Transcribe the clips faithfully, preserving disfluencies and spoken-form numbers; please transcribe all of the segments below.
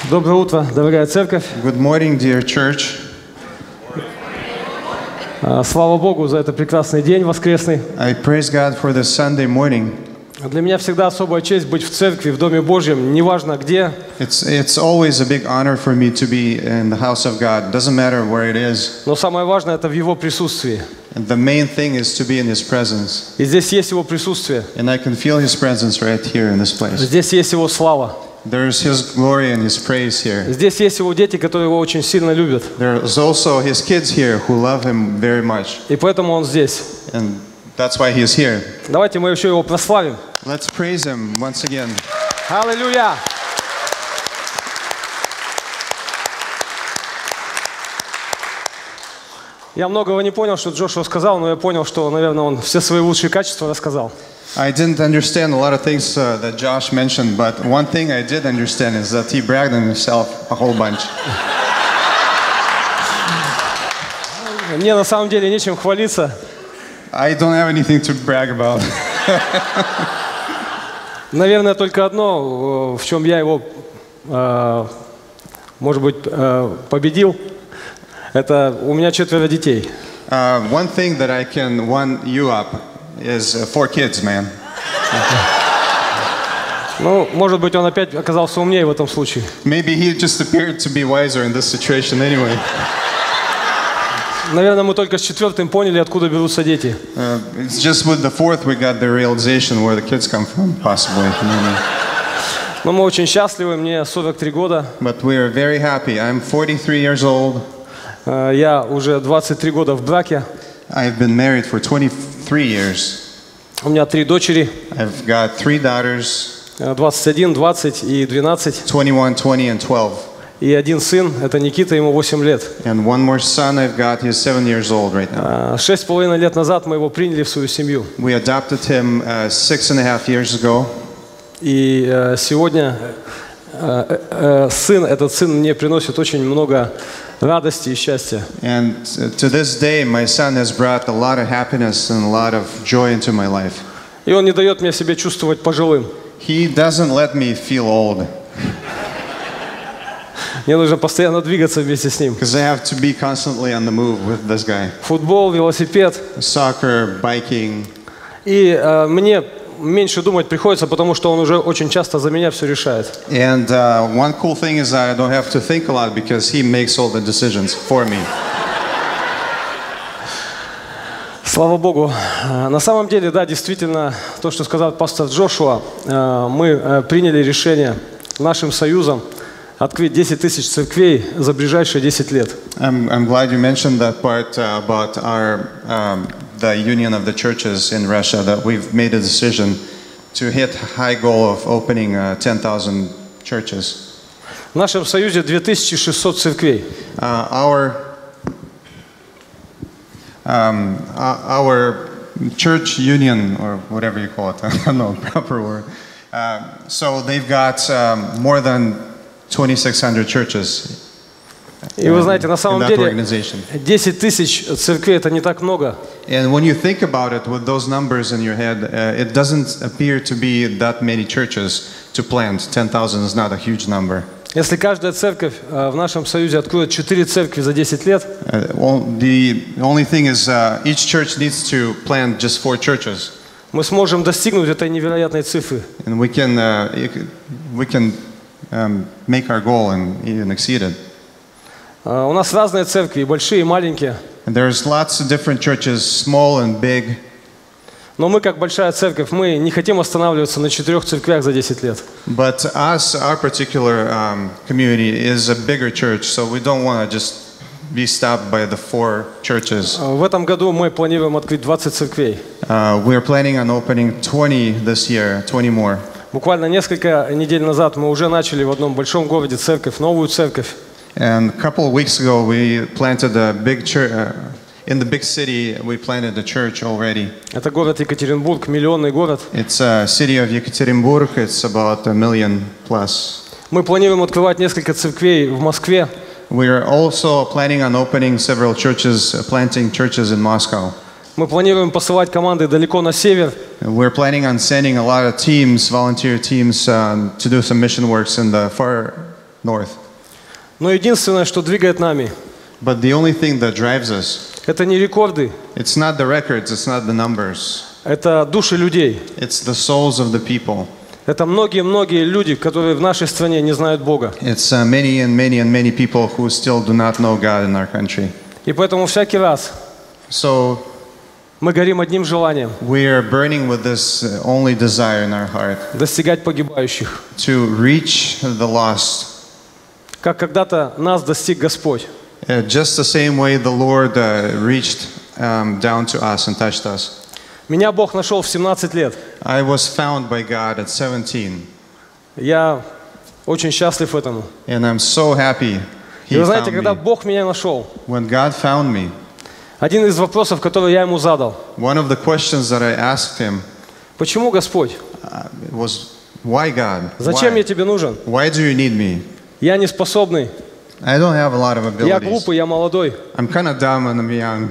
Доброе утро, дорогая церковь. Good morning, dear church. Слава Богу за этот прекрасный день воскресный. I praise God for this Sunday morning. Для меня всегда особая честь быть в церкви, в Доме Божьем, неважно где. It's it's always a big honor for me to be in the house of God. Doesn't matter where it is. Но самое важное это в Его присутствии. And the main thing is to be in His presence. И здесь есть Его присутствие. And I can feel His presence right here in this place. Здесь есть Его слава. There's His glory and His praise here. Здесь есть Его дети, которые Его очень сильно любят. There's also His kids here who love Him very much. И поэтому Он здесь. And that's why He is here. Давайте мы еще Его прославим. Let's praise Him once again. Аллилуйя! Я многого не понял, что Джошуа сказал, но я понял, что, наверное, он все свои лучшие качества рассказал. I didn't understand a lot of things uh, that Josh mentioned, but one thing I did understand is that he bragged on himself a whole bunch. Мне на самом деле нечем хвалиться. I don't have anything to brag about. Наверное, только одно, в чем я его, может быть, победил, это у меня четверо детей. Uh, one thing that I can one you up is uh, four kids, man. Ну, может быть, он опять оказался умнее в этом случае. Maybe he just appeared to be wiser in this situation anyway. Наверное, мы только с четвертым поняли, откуда берутся дети. Uh, it's just with the fourth we got the realization where the kids come from, possibly. Но мы очень счастливы, мне сорок три года. But we are very happy. I'm forty-three years old. Я уже двадцать три года в браке. I've been married for twenty-three years. У меня три дочери. I've got three daughters. двадцать один, двадцать и двенадцать. twenty-one, twenty, and twelve. И один сын, это Никита, ему восемь лет. And one more son I've got, he's seven years old right now. Шесть с половиной лет назад мы его приняли в свою семью. We adopted him uh, six and a half years ago. И uh, сегодня uh, uh, сын, этот сын мне приносит очень много радости и счастья. And to this day, my son has brought a lot of happiness and a lot of joy into my life. И он не дает мне себя чувствовать пожилым. He doesn't let me feel old. Мне нужно постоянно двигаться вместе с ним. Because I have to be constantly on the move with this guy. Футбол, велосипед. Soccer, biking. И uh, мне меньше думать приходится, потому что он уже очень часто за меня все решает. And uh, one cool thing is that I don't have to think a lot because he makes all the decisions for me. Слава Богу. На самом деле, да, действительно, то, что сказал пастор Джошуа, мы приняли решение нашим союзом открыть десять тысяч церквей за ближайшие десять лет. I'm, I'm glad you mentioned that part uh, about our um, the union of the churches in Russia, that we've made a decision to hit high goal of opening uh, ten thousand churches. В нашем союзе две тысячи шестьсот церквей. Uh, our um, our church union, or whatever you call it, I don't know the proper word. Uh, so they've got um, more than twenty-six hundred churches. И вы знаете, на самом деле десять тысяч церквей это не так много. And when you think about it with those numbers in your head, uh, it doesn't appear to be that many churches to plant. ten thousand is not a huge number. Если каждая церковь в нашем союзе откроет четыре церкви за десять лет, uh, well, the only thing is uh, each church needs to plant just four churches. Мы сможем достигнуть этой невероятной цифры. And we can uh, we can um, make our goal and even exceed it. У нас разные церкви, большие и маленькие. And there's lots of different churches, small and big. Но мы, как большая церковь, мы не хотим останавливаться на четырех церквях за десять лет. But us, our particular um, community is a bigger church, so we don't want to just be stopped by the four churches. В этом году мы планируем открыть двадцать церквей. Uh, we're planning on opening twenty this year, twenty more. Буквально несколько недель назад мы уже начали в одном большом городе церковь, новую церковь. And a couple of weeks ago, we planted a big church. Uh, in the big city, we planted a church already. Это город Екатеринбург, миллионный город. It's a city of Yekaterinburg. It's about a million plus. Мы планируем открывать несколько церквей в Москве. We are also planning on opening several churches, uh, planting churches in Moscow. Мы планируем посылать команды далеко на север. We're planning on sending a lot of teams, volunteer teams, um, to do some mission works in the far north. Но единственное, что двигает нами, But the only thing that drives us, это не рекорды, it's not the records, it's not the numbers. это души людей. It's the souls of the people. Это многие-многие люди, которые в нашей стране не знают Бога. It's uh, many and many and many people who still do not know God in our country. И поэтому всякий раз So мы горим одним желанием we are burning with this uh, only desire in our heart достигать погибающих. to reach the lost. Как когда-то нас достиг Господь. Uh, just the same way the Lord uh, reached um, down to us and touched us. Меня Бог нашел в семнадцать лет. I was found by God at seventeen, Я очень счастлив этому. and I'm so happy И He вы знаете, found когда me. Бог меня нашел, When God found me, один из вопросов, который я ему задал: one of the questions that I asked Him почему, Господь? uh, was, "Why God? Зачем Why? я тебе нужен? Why do you need me? Я не способный, I don't have a lot of я abilities. глупый, я молодой. I'm kind of dumb and I'm young."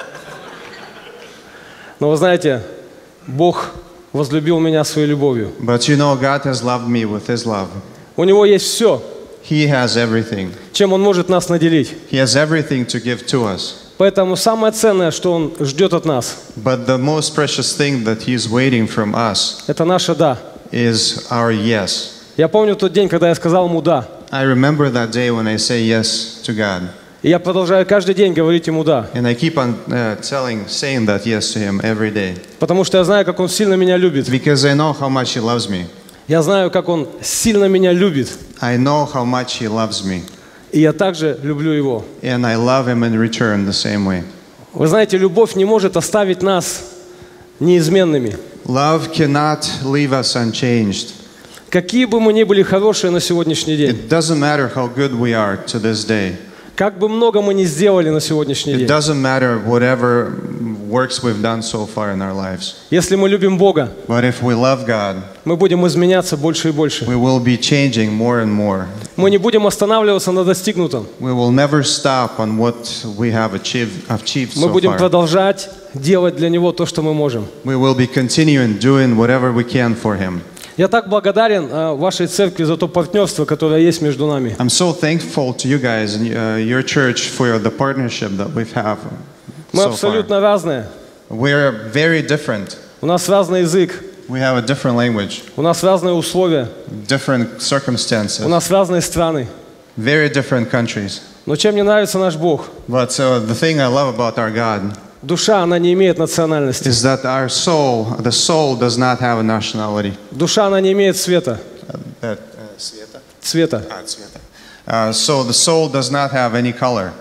Но вы знаете, Бог возлюбил меня своей любовью. But you know, God has loved me with His love. У Него есть все, He has everything. чем Он может нас наделить. He has everything to give to us. Поэтому самое ценное, что Он ждет от нас, But the most precious thing that He's waiting from us это наше «да». is our yes. Я помню тот день, когда я сказал Ему «да». I remember that day when I say yes to God. И я продолжаю каждый день говорить Ему «да». And I keep on uh, telling, saying that yes to Him every day. Потому что я знаю, как Он сильно меня любит. Because I know how much He loves me. Я знаю, как Он сильно меня любит. I know how much He loves me. И я также люблю Его. And I love Him in return the same way. Вы знаете, любовь не может оставить нас неизменными. Love cannot leave us unchanged. Какие бы мы ни были хорошие на сегодняшний день, It doesn't matter how good we are to this day. как бы много мы ни сделали на сегодняшний It день, doesn't matter whatever works we've done so far in our lives. если мы любим Бога, But if we love God, мы будем изменяться больше и больше. we will be changing more and more. Мы не будем останавливаться на достигнутом. We will never stop on what we have achieved, achieved Мы so будем far. продолжать делать для Него то, что мы можем. We will be continuing doing whatever we can for Him. Я так благодарен э, вашей церкви за то партнерство, которое есть между нами. I'm so thankful to you guys and uh, your church for the partnership that we've have Мы so far. абсолютно разные. We're very different. У нас разный язык, We have a different language, у нас разные условия, different circumstances, у нас разные страны. very different countries. Но чем мне нравится наш Бог? But uh, the thing I love about our God Душа, она не имеет национальности. is that our soul, the soul does not have a nationality. Душа, она не имеет цвета. Uh, that, uh, цвета? Цвета. Ah, цвета. Uh, so the soul does not have any color.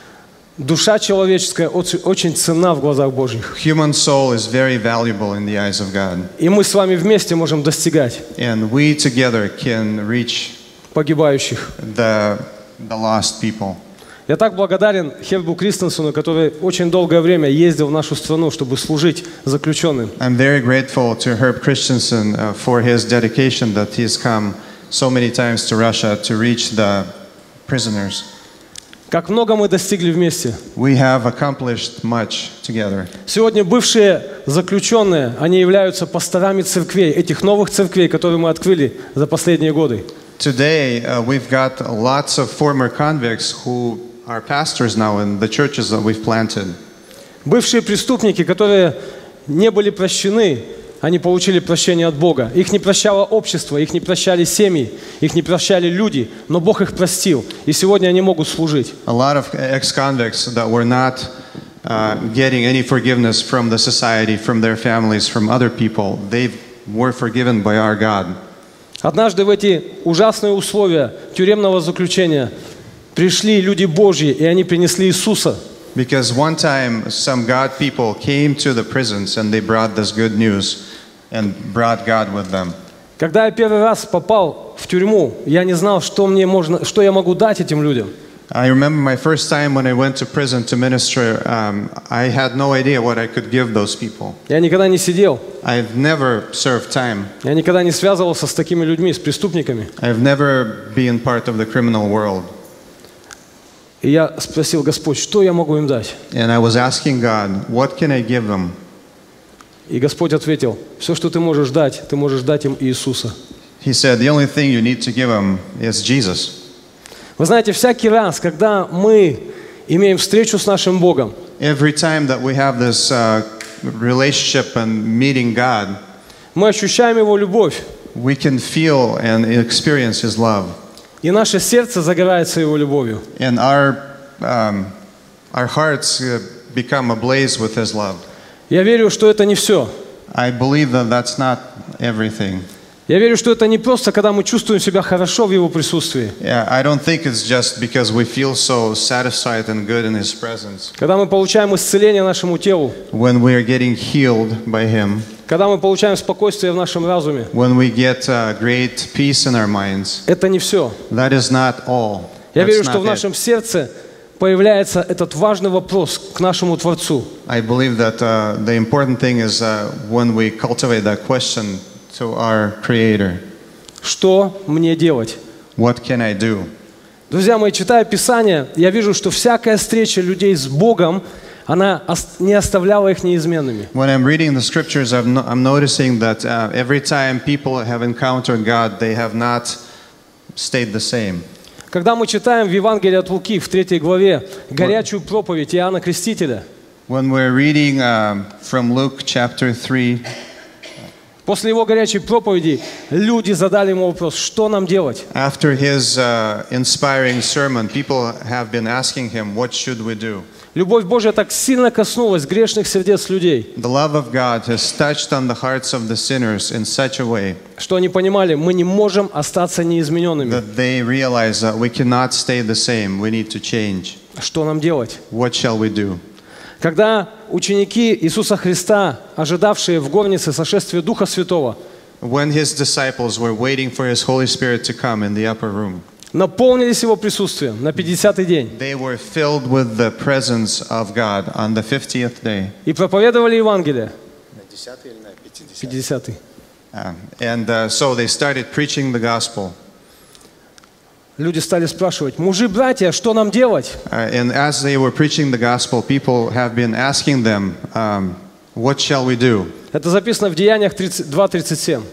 Душа человеческая очень, очень ценна в глазах Божьих. Human soul is very valuable in the eyes of God. И мы с вами вместе можем достигать And we together can reach погибающих. the, the lost people. Я так благодарен Хербу Кристенсену, который очень долгое время ездил в нашу страну, чтобы служить заключенным. I'm very grateful to Herb Christensen uh, for his dedication that he's come so many times to Russia to reach the prisoners. Как много мы достигли вместе. We have accomplished much together. Сегодня бывшие заключенные, они являются пасторами церквей, этих новых церквей, которые мы открыли за последние годы. Today, uh, we've got lots of former convicts who are pastors now in the churches that we've planted. Бывшие преступники, которые не были прощены, они получили прощение от Бога. Их не прощало общество, их не прощали семьи, их не прощали люди, но Бог их простил, и сегодня они могут служить. A lot of ex-convicts that were not uh, getting any forgiveness from the society, from their families, from other people, they were forgiven by our God. Однажды в эти ужасные условия тюремного заключения пришли люди Божьи, и они принесли Иисуса. Because one time some God people came to the prisons and they brought this good news and brought God with them. Когда я первый раз попал в тюрьму, я не знал, что мне можно, что я могу дать этим людям. I remember my first time when I went to prison to minister, um, I had no idea what I could give those people. Я никогда не сидел, I've never served time. я никогда не связывался с такими людьми, с преступниками. I've never been part of the criminal world. И я спросил: Господь, что я могу им дать? And I was asking God, what can I give them? И Господь ответил: все, что ты можешь дать, ты можешь дать им Иисуса. He said, the only thing you need to give them is Jesus. Вы знаете, всякий раз, когда мы имеем встречу с нашим Богом, Every time that we have this uh, relationship and meeting God, мы ощущаем Его любовь, we can feel and experience His love. и наше сердце загорается Его любовью. And our, um, our hearts uh, become ablaze with His love. Я верю, что это не все. I believe that that's not everything. Я верю, что это не просто, когда мы чувствуем себя хорошо в Его присутствии. Yeah, I don't think it's just because we feel so satisfied and good in His presence. Когда мы получаем исцеление нашему телу. When we are getting healed by Him. Когда мы получаем спокойствие в нашем разуме. When we get uh, great peace in our minds. Это не все. That is not all. Я That's верю, что not в нашем сердце появляется этот важный вопрос к нашему Творцу. I believe that uh, the important thing is uh, when we cultivate that question to our Creator. Что мне делать? What can I do? Друзья мои, читая Писание, я вижу, что всякая встреча людей с Богом, она не оставляла их неизменными. When I'm reading the scriptures, I'm, no, I'm noticing that uh, every time people have encountered God, they have not stayed the same. Когда мы читаем в Евангелии от Луки в третьей главе горячую проповедь Иоанна Крестителя, when we're reading um, from Luke chapter three, после его горячей проповеди люди задали ему вопрос, что нам делать? After his uh, inspiring sermon, people have been asking him, what should we do? Любовь Божья так сильно коснулась грешных сердец людей, The love of God has touched on the hearts of the sinners in such a way что они понимали, мы не можем остаться неизмененными. that they realize that we cannot stay the same. We need to change. Что нам делать? What shall we do? Когда ученики Иисуса Христа, ожидавшие в горнице сошествия Духа Святого, When his disciples were waiting for his Holy Spirit to come in the upper room, наполнились Его присутствием на пятидесятый день they were filled with the presence of God on the fiftieth day. и проповедовали Евангелие. пятидесятый. Uh, and uh, so they started preaching the gospel. Люди стали спрашивать, мужи, братья, что нам делать? Uh, and as they were preaching the gospel, people have been asking them, um, what shall we do? Это записано в Деяниях два тридцать семь.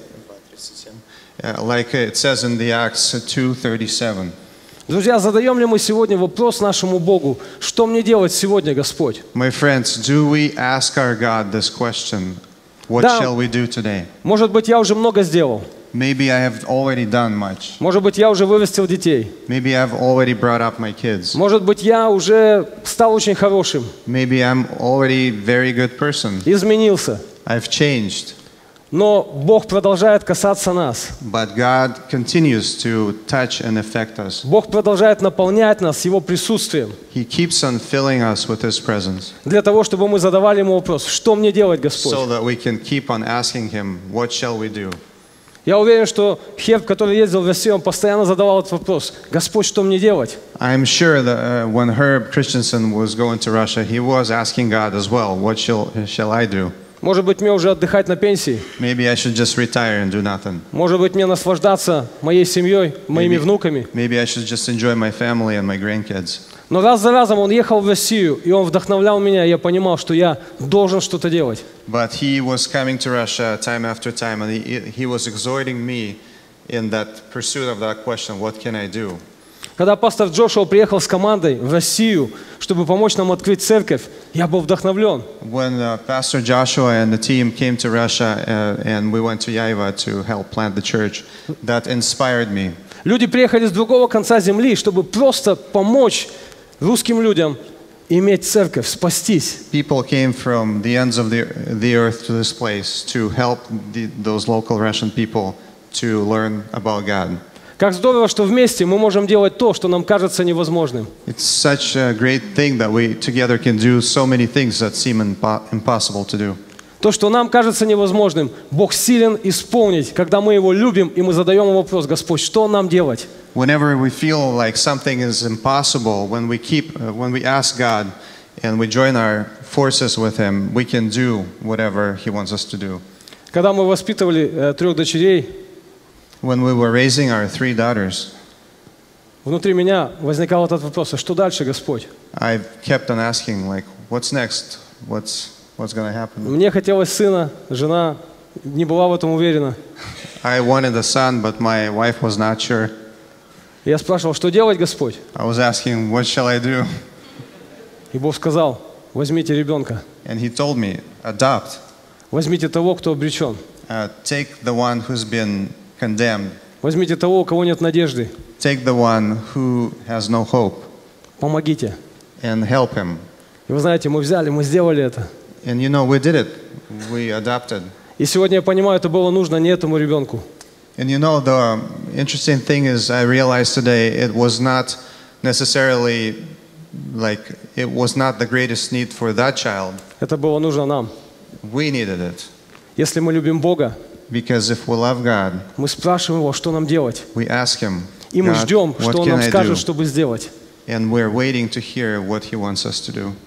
Uh, like it says in the Acts two thirty-seven. Друзья, задаем ли мы сегодня вопрос нашему Богу, что мне делать сегодня, Господь? My friends, do we ask our God this question? What Да. shall we do today? Может быть, я уже много сделал. Maybe I have already done much. Может быть, я уже вырастил детей. Maybe I've already brought up my kids. Может быть, я уже стал очень хорошим, Maybe I'm already a very good person. изменился. I've changed. Но Бог продолжает касаться нас. But God continues to touch and affect us. Бог продолжает наполнять нас Его присутствием. He keeps on filling us with His presence Для того, чтобы мы задавали Ему вопрос, что мне делать, Господь? so that we can keep on asking Him, what shall we do? Я уверен, что Херб, который ездил в Россию, он постоянно задавал этот вопрос. Господь, что мне делать? I'm sure that uh, when Herb Christensen was going to Russia, he was asking God as well, what shall, shall I do? Может быть, мне уже отдыхать на пенсии? Maybe I should just retire and do nothing. Может быть, мне наслаждаться моей семьей, моими Maybe- внуками? Maybe I should just enjoy my family and my grandkids. Но раз за разом он ехал в Россию, и он вдохновлял меня, и я понимал, что я должен что-то делать. But he was coming to Russia time after time, and he, he was exhorting me in that pursuit of that question, what can I do? Когда пастор Джошуа приехал с командой в Россию, чтобы помочь нам открыть церковь, я был вдохновлен. When uh, Pastor Joshua and the team came to Russia uh, and we went to Yaiva to help plant the church, that inspired me. Люди приехали с другого конца земли, чтобы просто помочь русским людям иметь церковь, спастись. People came from the ends of the, the earth to this place to help the, those local Russian people to learn about God. Как здорово, что вместе мы можем делать то, что нам кажется невозможным. It's such a great thing that we together can do so many things that seem impo- impossible to do. То, что нам кажется невозможным, Бог силен исполнить, когда мы Его любим, и мы задаем Ему вопрос, Господь, что нам делать? Whenever we feel like something is impossible, when we keep, uh, when we ask God and we join our forces with Him, we can do whatever He wants us to do. Когда мы воспитывали э, трех дочерей, When we were raising our three daughters, внутри меня возникал этот вопрос, а что дальше, Господь? I kept on asking, like, what's next? What's, what's going to happen? Мне хотелось сына, жена не была в этом уверена. I wanted a son, but my wife was not sure. Я спрашивал, что делать, Господь? I was asking, what shall I do? И Бог сказал, возьмите ребенка, And he told me, adopt. возьмите того, кто обречен, Uh, take the one who's been condemned. возьмите того, у кого нет надежды, Take the one who has no hope помогите. and help him. И вы знаете, мы взяли, мы сделали это. And you know, we did it. We adopted. И сегодня я понимаю, это было нужно не этому ребенку. And you know, the interesting thing is, I realized today it was not necessarily like, it was not the greatest need for that child. Это было нужно нам. We needed it. Если мы любим Бога, Because if we love God, мы спрашиваем Его, что нам делать. we ask Him, И мы God, ждем, what что Он can нам I do? скажет, чтобы сделать. And we're waiting to hear what He wants us to do.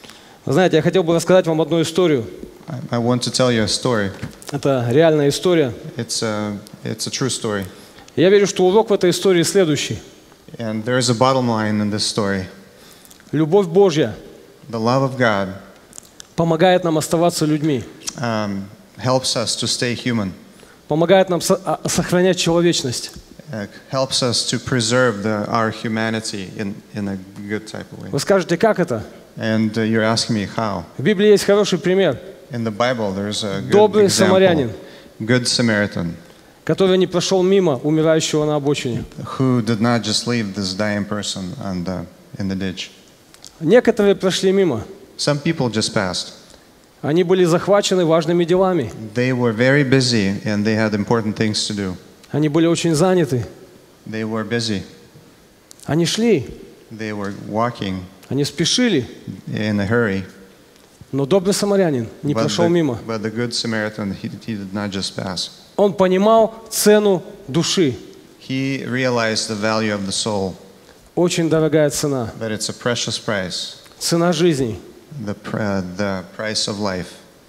Вы знаете, я хотел бы рассказать вам одну историю. I, I want to tell you a story. Это реальная история. It's a, it's a true story. Я верю, что урок в этой истории следующий. And there is a bottom line in this story. Любовь Божья The love of God помогает нам оставаться людьми, um, helps us to stay human. помогает нам со- а- сохранять человечность. Uh, helps us to preserve the, our humanity in, in a good type of way. Вы скажете, как это? And uh, you're asking me how. В Библии есть хороший пример. In the Bible, there's a good Добрый example. самарянин, Good Samaritan, который не прошел мимо умирающего на обочине. who did not just leave this dying person on the, in the ditch. Некоторые прошли мимо. Some people just passed. Они были захвачены важными делами. They were very busy and they had important things to do. Они были очень заняты. They were busy. Они шли, They were walking они спешили. in a hurry. Но добрый самарянин не But прошел the, мимо. but the good Samaritan, he, he did not just pass. Он понимал цену души. He realized the value of the soul, Очень дорогая цена. that it's a precious price, Цена жизни. the, pr- the price of life.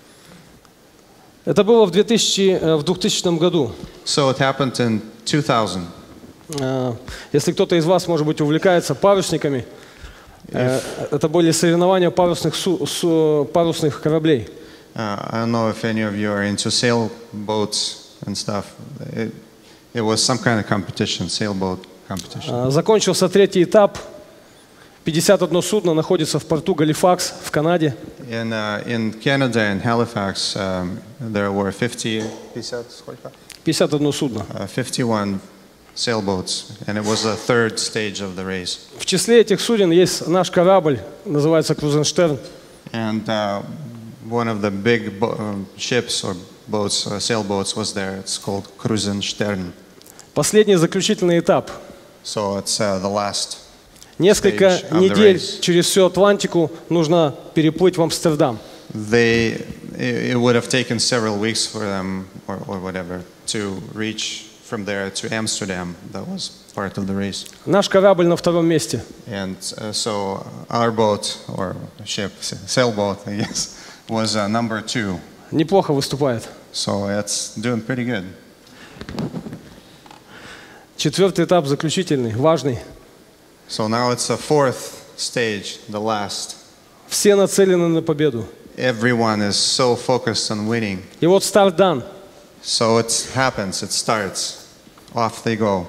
Это было в, две тысячи, э, в двухтысячном году. So it happened in two thousand. Э, Если кто-то из вас, может быть, увлекается парусниками, э, это были соревнования парусных, су- су- парусных кораблей. Uh, I don't know if any of you are into sailboats and stuff. It, it was some kind of competition, sailboat competition. Э, Закончился третий этап. пятьдесят одно судно находится в порту Галифакс в Канаде. In, uh, in Canada, in Halifax, um, there were fifty, пятьдесят одно судно. uh, fifty-one sailboats, and it was the third stage of the race. В числе этих суден есть наш корабль, называется Крузенштерн. And uh, one of the big bo- um, ships or boats, uh, sailboats, was there. It's called Krusenstern. Последний заключительный этап. So it's uh, the last. Несколько Stage of the недель race. через всю Атлантику нужно переплыть в Амстердам. They, it, it would have taken several weeks for them, or, or whatever, to reach from there to Amsterdam. That was part of the race. Наш корабль на втором месте. And uh, so our boat, or ship, sailboat, I guess, was uh, number two. Неплохо выступает. So it's doing pretty good. Четвертый этап заключительный, важный. So now it's the fourth stage, the last. Все нацелены на победу. Everyone is so focused on winning. И вот старт дан. So it happens, it starts. Off they go.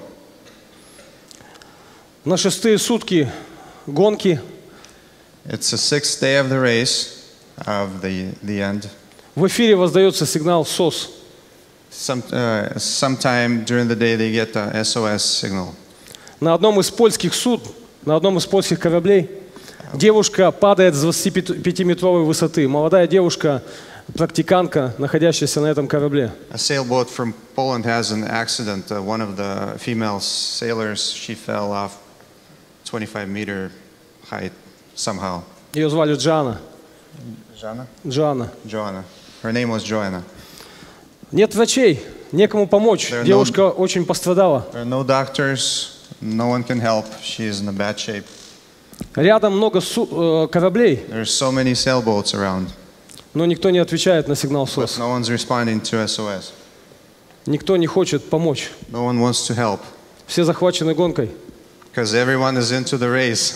На шестые сутки гонки It's the sixth day of the race, of the, the end. в эфире воздается сигнал СОС. Some, uh, sometime during the day they get the S O S signal. На одном из польских суд, на одном из польских кораблей девушка падает с двадцатипятиметровой высоты. Молодая девушка, практиканка, находящаяся на этом корабле. A sailboat from Poland has an accident. Uh, one of the female sailors, she fell off twenty-five meter height somehow. Ее звали Джана. Joanna? Джана. Joanna. Her name was Joanna. Нет врачей, некому помочь. There are Девушка очень пострадала. There are no doctors, no one can help. She is in a bad shape. Рядом много су- э, кораблей, There's so many sailboats around, но никто не отвечает на сигнал but СОС. no one's responding to S O S. Никто не хочет помочь. No one wants to help Все захвачены гонкой. because everyone is into the race.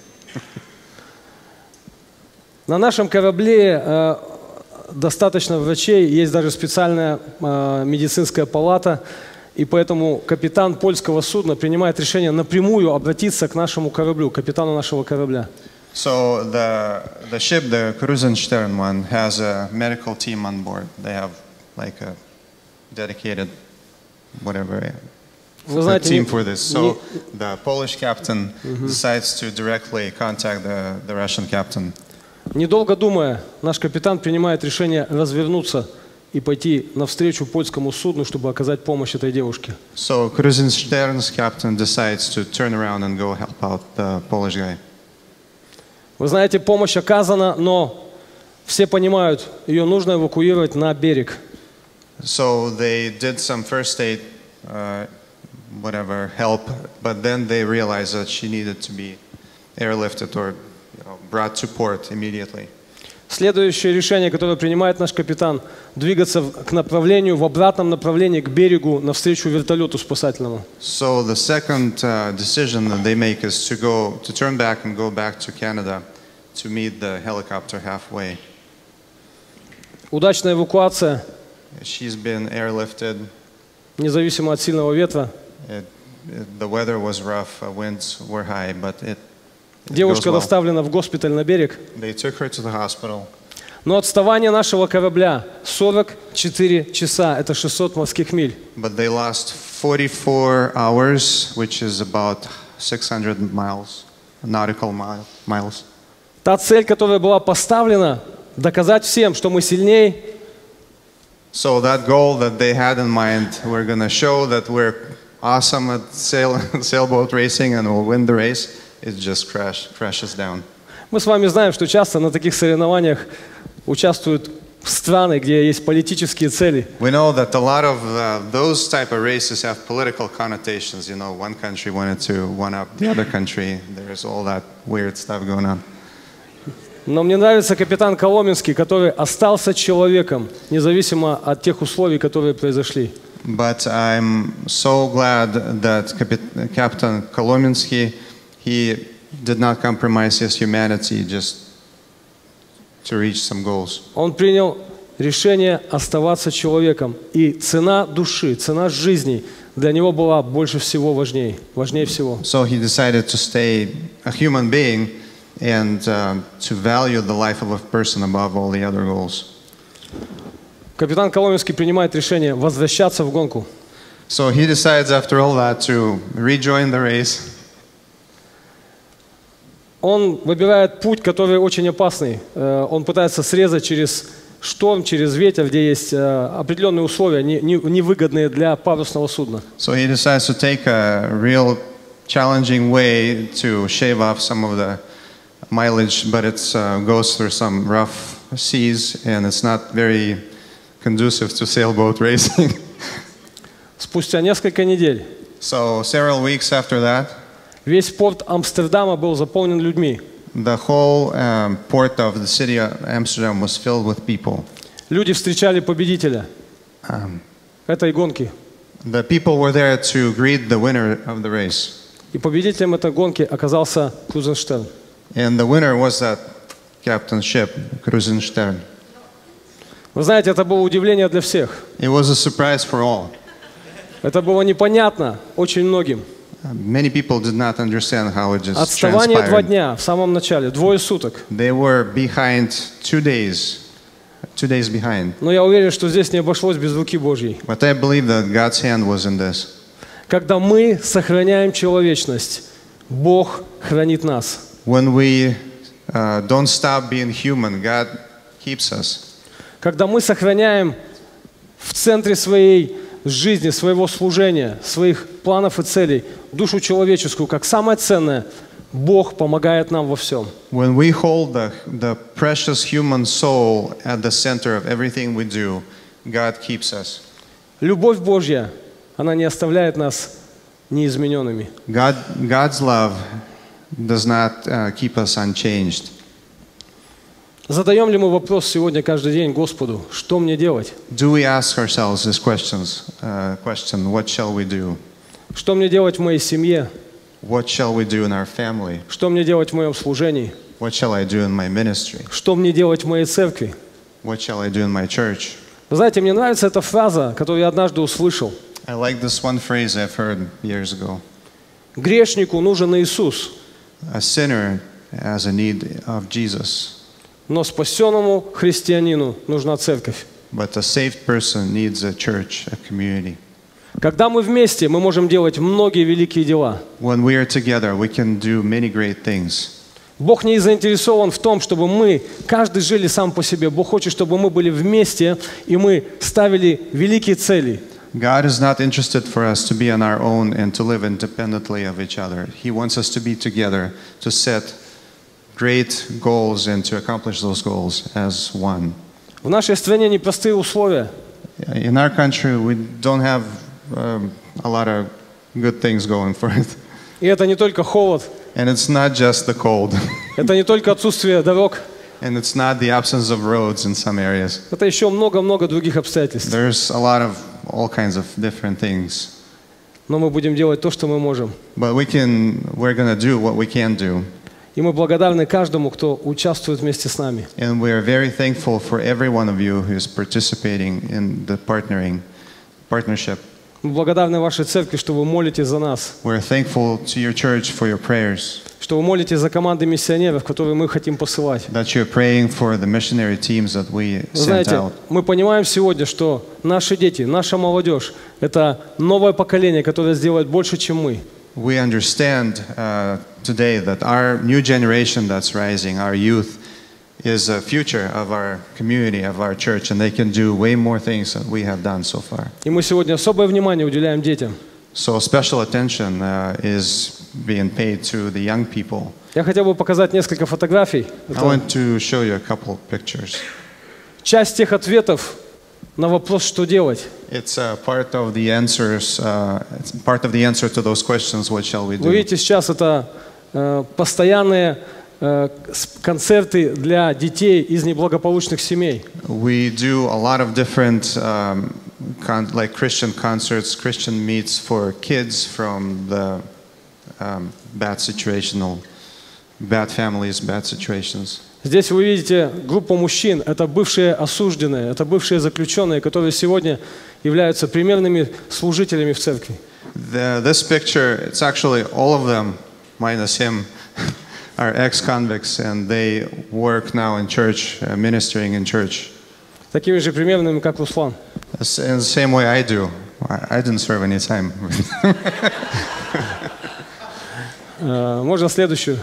На нашем корабле э, достаточно врачей, есть даже специальная э, медицинская палата. И поэтому капитан польского судна принимает решение напрямую обратиться к нашему кораблю, капитану нашего корабля. So the the ship, the Krusenstern one, has a medical team on board. They have like a dedicated, whatever, Вы a знаете, team не- for this. So the Polish captain decides to directly contact the, the Russian captain. недолго думая, наш капитан принимает решение развернуться и пойти навстречу польскому судну, чтобы оказать помощь этой девушке. So Krusenstern's captain decides to turn around and go help out the Polish guy. Вы знаете, помощь оказана, но все понимают, ее нужно эвакуировать на берег. So they did some first aid, uh, whatever, help, but then they realized that she needed to be airlifted or you know, brought to port immediately. Следующее решение, которое принимает наш капитан, двигаться в- к направлению, в обратном направлении, к берегу, навстречу вертолету спасательному. So the second uh, decision that they make is to go, to turn back and go back to Canada to meet the helicopter halfway. Удачная эвакуация, She's been airlifted. независимо от сильного ветра. It, it, the weather was rough, uh, winds were high, but it, it goes Девушка well. доставлена в госпиталь на берег. They took her to the hospital. Но отставание нашего корабля сорок четыре часа, это шестьсот морских миль. But they lost forty-four hours, which is about six hundred miles, nautical mile, miles. Та цель, которая была поставлена, доказать всем, что мы сильнее, So that goal that they had in mind, we're going to show that we're awesome at sail, sailboat racing and we'll win the race, it just crash, crashes down. мы с вами знаем, что часто на таких соревнованиях участвуют страны, где есть политические цели. We know that a lot of uh, those type of races have political connotations. You know, one country wanted to one-up the other country. There's all that weird stuff going on. Но мне нравится капитан Коломенский, который остался человеком, независимо от тех условий, которые произошли. But I'm so glad that Capi- Captain Kolominsky, he did not compromise his humanity just to reach some goals. Он принял решение оставаться человеком. И цена души, цена жизни для него была больше всего важнее, важнее всего. So he decided to stay a human being and uh, to value the life of a person above all the other goals. Капитан Коломенский принимает решение возвращаться в гонку. So he decides after all that to rejoin the race. Он выбирает путь, который очень опасный. Э, Он пытается срезать через шторм, через ветер, где есть э, определенные условия, не- не- невыгодные для парусного судна. So he decides to take a real challenging way to shave off some of the mileage, but it uh, goes through some rough seas and it's not very conducive to sailboat racing. Спустя несколько недель So several weeks after that, весь порт Амстердама был заполнен людьми. the whole um, port of the city of Amsterdam was filled with people. Люди встречали победителя Um, этой гонки. the people were there to greet the winner of the race. И победителем этой гонки оказался Крузенштерн. And the winner was that captain's ship, Krusenstern. Вы знаете, это было удивление для всех. It was a surprise for all. Это было непонятно очень многим. Uh, Many people did not understand how it just Отставание два transpired. дня в самом начале, двое суток. They were behind two days, two days behind. Но я уверен, что здесь не обошлось без руки Божьей. But I believe that God's hand was in this. Когда мы сохраняем человечность, Бог хранит нас. When we uh, don't stop being human, God keeps us. Когда мы сохраняем в центре своей жизни, своего служения, своих планов и целей душу человеческую как самое ценное, Бог помогает нам во всем. When we hold the, the precious human soul at the center of everything we do, God keeps us. Любовь Божья, она не оставляет нас неизмененными. God, God's love does not uh, keep us unchanged. Задаем ли мы вопрос сегодня каждый день Господу, что мне делать? Do we ask ourselves this questions, uh, question, what shall we do? Что мне делать в моей семье? What shall we do in our family? Что мне делать в моем служении? What shall I do in my ministry? Что мне делать в моей церкви? What shall I do in my church? Вы знаете, мне нравится эта фраза, которую я однажды услышал. I like this one phrase I've heard years ago. Грешнику нужен Иисус, A sinner has a need of Jesus, но спасенному христианину нужна церковь. but a saved person needs a church, a community. Когда мы вместе, мы можем делать многие великие дела. When we are together, we can do many great things. Бог не заинтересован в том, чтобы мы, каждый жили сам по себе. Бог хочет, чтобы мы были вместе, и мы ставили великие цели. God is not interested for us to be on our own and to live independently of each other. He wants us to be together, to set great goals and to accomplish those goals as one. В нашей стране непростые условия. In our country, we don't have um, a lot of good things going for it. И это не только холод, And it's not just the cold. это не только отсутствие дорог, And it's not the absence of roads in some areas. это еще много-много других обстоятельств. There's a lot of all kinds of different things. Но мы будем делать то, что мы можем. But we can, we're going to do what we can do. И мы благодарны каждому, кто участвует вместе с нами. And we are very thankful for every one of you who is participating in the partnering, partnership. Мы благодарны вашей церкви, что вы молитесь за нас, We're thankful to your church for your prayers, что вы молитесь за команды миссионеров, которые мы хотим посылать. that you're praying for the missionary teams that we Вы sent знаете, out. мы понимаем сегодня, что наши дети, наша молодежь – это новое поколение, которое сделает больше, чем мы. We understand uh, today that our new generation that's rising, our youth, is a future of our community, of our church, and they can do way more things than we have done so far. И мы сегодня особое внимание уделяем детям. So special attention uh, is being paid to the young people. Я хотел бы показать несколько фотографий. I Это want to show you a couple pictures. часть тех ответов на вопрос, что делать. It's a part of the answers. Uh, it's part of the answer to those questions. What shall we Вы do? видите, сейчас это э, постоянные э, с- концерты для детей из неблагополучных семей. We do a lot of different, um, con- like Christian concerts, Christian meets for kids from the um, bad situational, bad families, bad situations. Здесь вы видите группу мужчин, это бывшие осужденные, это бывшие заключенные, которые сегодня являются примерными служителями в церкви. The, this picture, it's actually all of them, minus him, are ex-convicts, and they work now in church, uh, ministering in church. Такими же примерными, как Руслан. That's in the same way I do. I, I didn't serve any time. Э, Можно следующую.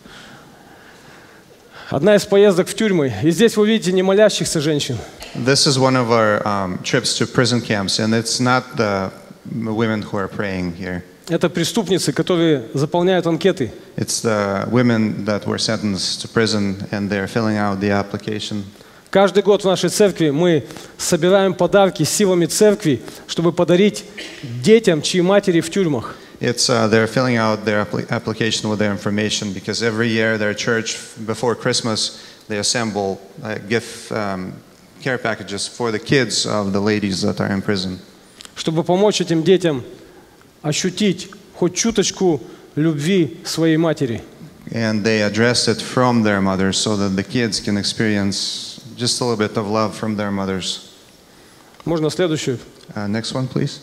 Одна из поездок в тюрьмы. И здесь вы видите не молящихся женщин. This is one of our um, trips to prison camps, and it's not the women who are praying here. Это преступницы, которые заполняют анкеты. It's the women that were sentenced to prison, and they're filling out the application. Каждый год в нашей церкви мы собираем подарки силами церкви, чтобы подарить детям, чьи матери в тюрьмах. It's uh, they're filling out their appli- application with their information because every year their church before Christmas they assemble uh, gift um, care packages for the kids of the ladies that are in prison. Чтобы помочь этим детям ощутить хоть чуточку любви своей матери. And they address it from their mothers so that the kids can experience just a little bit of love from their mothers. Можно следующую. Uh, next one, please.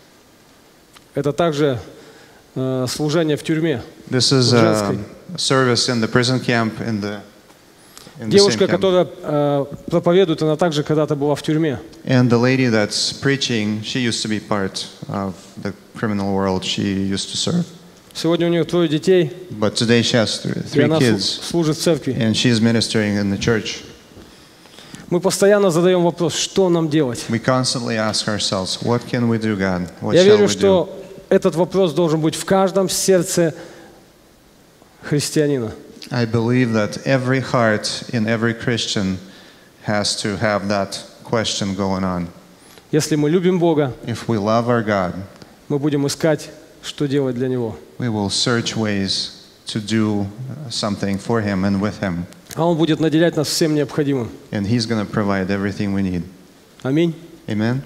Это также э, служение в тюрьме. This is Женской. a service in the prison camp in the in the same Девушка, camp. которая э, проповедует, она также когда-то была в тюрьме. And the lady that's preaching, she used to be part of the criminal world. She used to serve. Сегодня у нее трое детей, But today she has th- и three она слу- kids, служит в церкви. and she's ministering in the church. Мы постоянно задаем вопрос, что нам делать. We constantly ask ourselves, what can we do, God? What Я shall верю, we do? что этот вопрос должен быть в каждом сердце христианина. I believe that every heart in every Christian has to have that question going on. Если мы любим Бога, If we love our God, мы будем искать, что делать для Него. we will search ways to do something for Him and with Him. А Он будет наделять нас всем необходимым. And He's going to provide everything we need. Аминь. Amen?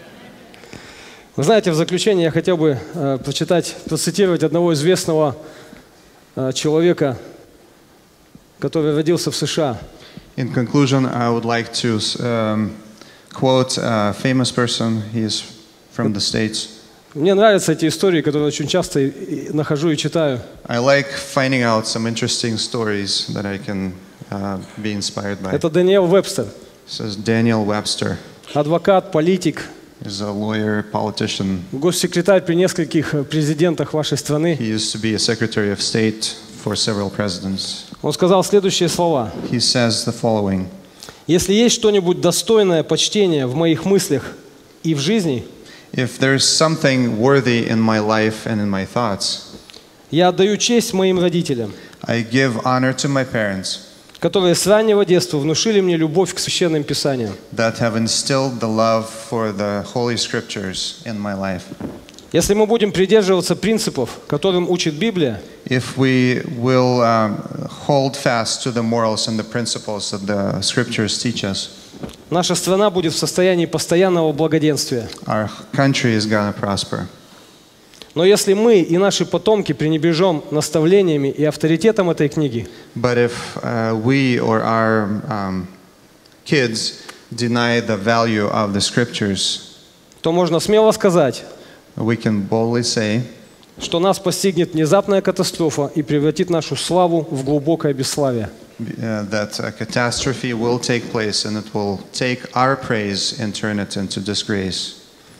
Вы знаете, в заключение я хотел бы э, прочитать, процитировать одного известного э, человека, который родился в США. In conclusion, I would like to um, quote a famous person. He is from the States. Мне нравятся эти истории, которые очень часто и- и нахожу и читаю. I like finding out some interesting stories that I can uh, be inspired by. Это Даниэл Вебстер, This is Daniel Webster. адвокат, политик, He's a lawyer, politician. госсекретарь при нескольких э, президентах вашей страны. He used to be a Secretary of State for several presidents. Он сказал следующие слова. He says the following: Если есть что-нибудь достойное почтения в моих мыслях и в жизни, If there's something worthy in my life and in my thoughts, я отдаю честь моим родителям, I give honor to my parents которые с раннего детства внушили мне любовь к священным писаниям. that have instilled the love for the Holy Scriptures in my life. Если мы будем придерживаться принципов, которым учит Библия, If we will um, hold fast to the morals and the principles that the Scriptures teach us, наша страна будет в состоянии постоянного благоденствия. our country is going to prosper. Но если мы и наши потомки пренебрежем наставлениями и авторитетом этой книги, But if uh, we or our um, kids deny the value of the Scriptures, то можно смело сказать, we can boldly say что нас постигнет внезапная катастрофа и превратит нашу славу в глубокое бесславие. uh, that a catastrophe will take place and it will take our praise and turn it into disgrace.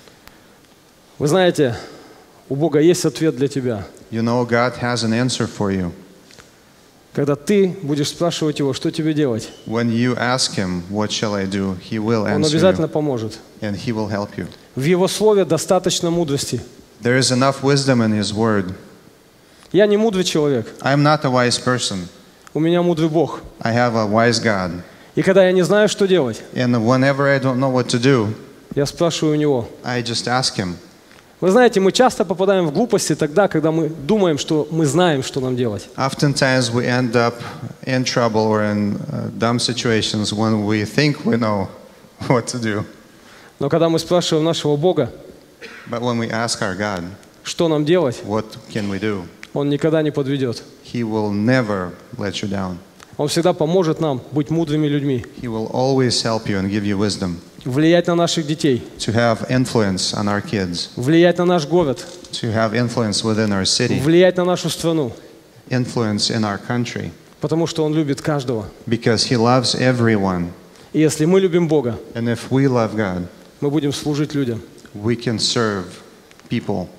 Вы знаете, у Бога есть ответ для тебя. You know, God has an answer for you. Когда ты будешь спрашивать Его, что тебе делать, When you ask Him, what shall I do? He will Он answer обязательно you поможет. and He will help you. В Его Слове достаточно мудрости. There is enough wisdom in His Word. Я не мудрый человек, I'm not a wise person. у меня мудрый Бог. I have a wise God. И когда я не знаю, что делать, And whenever I don't know what to do, я спрашиваю у Него. I just ask Him. Вы знаете, мы часто попадаем в глупости тогда, когда мы думаем, что мы знаем, что нам делать. Oftentimes we end up in trouble or in uh, dumb situations when we think we know what to do. Но когда мы спрашиваем нашего Бога, But when we ask our God, что нам делать, what can we do? Он никогда не подведет. He will never let you down. Он всегда поможет нам быть мудрыми людьми, He will always help you and give you wisdom влиять на наших детей, to have influence on our kids, влиять на наш город, to have influence within our city, влиять на нашу страну, influence in our country, потому что Он любит каждого. because He loves everyone. И если мы любим Бога, And if we love God, мы будем служить людям. we can serve people.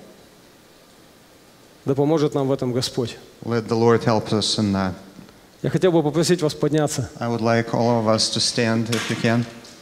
Да поможет нам в этом Господь. Let the Lord help us in that. Я хотел бы попросить вас подняться. I would like all of us to stand if you can.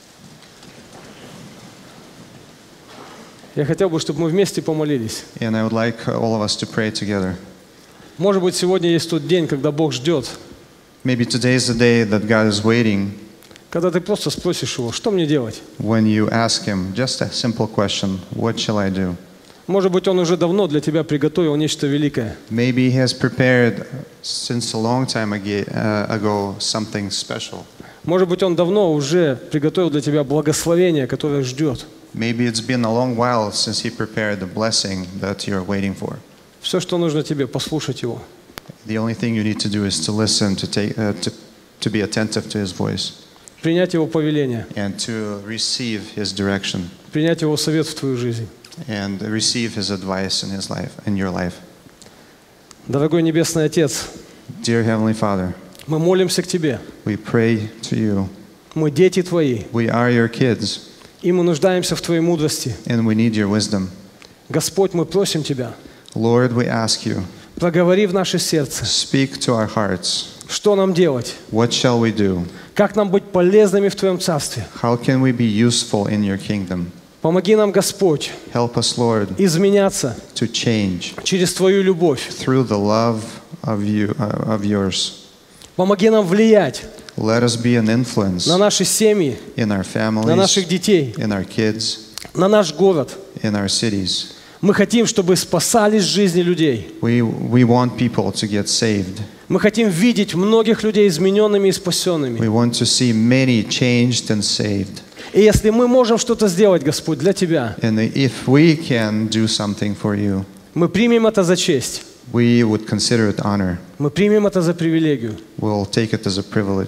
Я хотел бы, чтобы мы вместе помолились. And I would like all of us to pray together. Может быть, сегодня есть тот день, когда Бог ждет, Maybe today is the day that God is waiting когда ты просто спросишь Его, что мне делать? when you ask Him just a simple question, what shall I do? Может быть, Он уже давно для тебя приготовил нечто великое. Maybe He has prepared since a long time ag- uh, ago something special. Может быть, Он давно уже приготовил для тебя благословение, которое ждет. Maybe it's been a long while since He prepared the blessing that you're waiting for. Все, что нужно тебе, послушать Его. The only thing you need to do is to listen, to, take, uh, to, to be attentive to His voice, Принять Его повеление, and to receive His direction, принять Его совет в твою жизнь. and receive His advice in His life, in your life. Дорогой Небесный Отец, Dear Heavenly Father, мы молимся к Тебе. we pray to you. Мы дети Твои, We are your kids, и мы нуждаемся в Твоей мудрости. and we need your wisdom. Господь, мы просим Тебя, Lord, we ask you, проговори в наше сердце, speak to our hearts. что нам делать, What shall we do? как нам быть полезными в Твоем Царстве. How can we be useful in your kingdom? Помоги нам, Господь, Help us, Lord, изменяться to change через Твою любовь. through the love of you, uh, of yours. Помоги нам влиять Let us be an influence на наши семьи, in our на наших families, детей, in our kids, на наш город. in our cities. Мы хотим, чтобы спасались жизни людей. We, we want people to get saved. Мы хотим видеть многих людей измененными и спасенными. We want to see many changed and saved. И если мы можем что-то сделать, Господь, для Тебя, And if we can do something for you, мы примем это за честь. we would consider it honor. Мы примем это за привилегию. We'll take it as a privilege.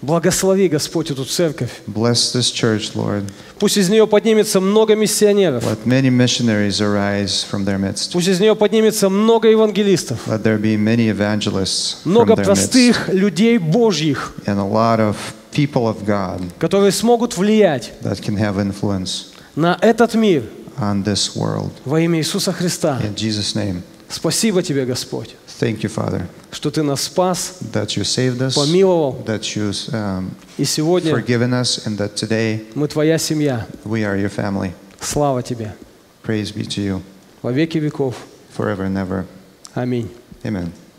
Благослови, Господь, эту церковь. Bless this church, Lord. Пусть из нее поднимется много миссионеров. Let many missionaries arise from their midst. Пусть из нее поднимется много евангелистов. Let there be many evangelists from Много their midst. простых людей Божьих, And a lot of people of God которые смогут влиять that can have influence на этот мир on this world. во имя Иисуса Христа. In Jesus' name. Спасибо Тебе, Господь, Thank you, Father, что Ты нас спас, that you saved us, помиловал, that you've um, и сегодня forgiven us, and that today мы Твоя семья. we are your family. Слава Тебе Praise be to you во веки веков. forever and ever. Аминь. Amen.